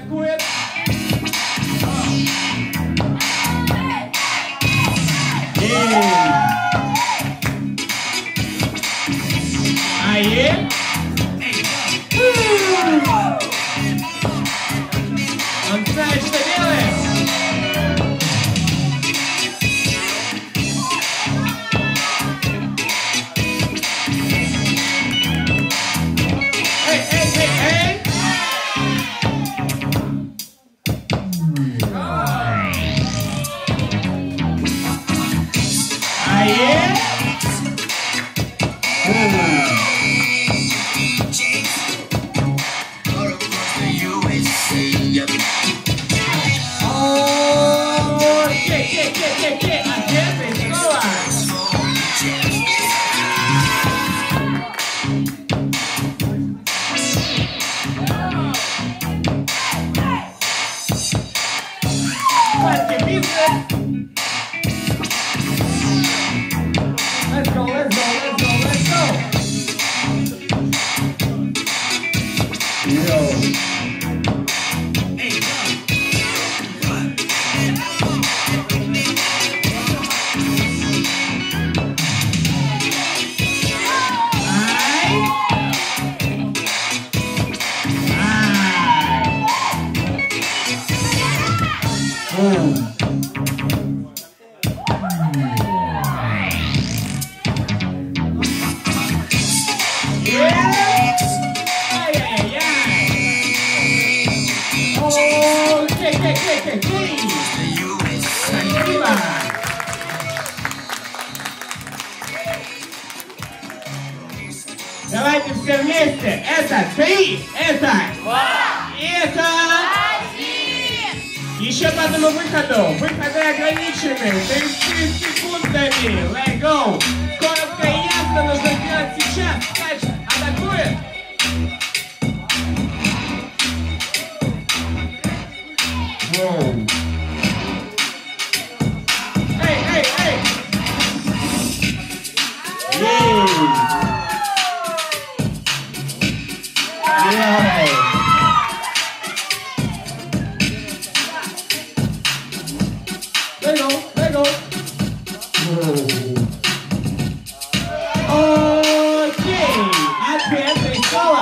атакует. Он знает, что делает. Эй! Let's go. Давайте все вместе. Это 3, это 2, и это 1. Еще по одному выходу. Выходы ограничены 30 секундами. Let's go. Коротко и ясно нужно сделать сейчас. Скач атакует. Let go. Окей, ответ Престолла.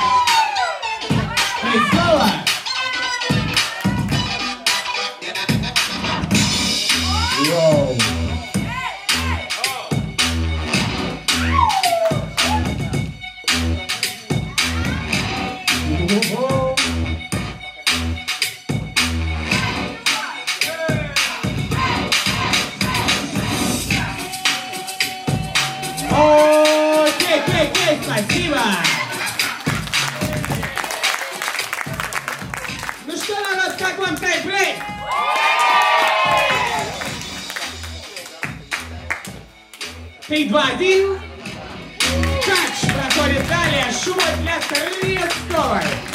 Окей, спасибо. Ну что, народ, как вам тайбрейк? Ты 2-1. Кач проходит далее. Шумок для Тресковой.